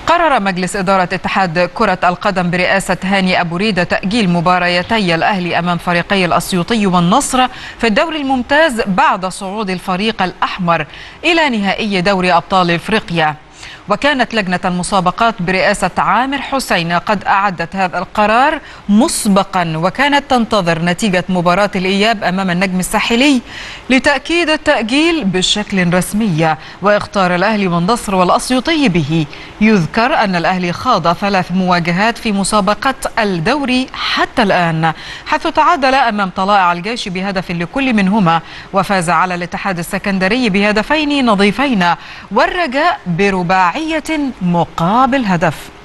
قرر مجلس إدارة اتحاد كرة القدم برئاسة هاني أبو ريدة تأجيل مباريتي الأهلي أمام فريقي الأسيوطي والنصر في الدوري الممتاز بعد صعود الفريق الأحمر إلى نهائي دوري أبطال إفريقيا. وكانت لجنة المسابقات برئاسة عامر حسين قد أعدت هذا القرار مسبقا، وكانت تنتظر نتيجة مباراة الإياب أمام النجم الساحلي لتأكيد التأجيل بشكل رسمي واختار الأهلي والنصر والأسيوطي به. يذكر أن الأهلي خاض 3 مواجهات في مسابقة الدوري حتى الآن، حيث تعادل أمام طلائع الجيش بهدف لكل منهما، وفاز على الاتحاد السكندري بهدفين نظيفين، والرجاء برباعية مقابل هدف.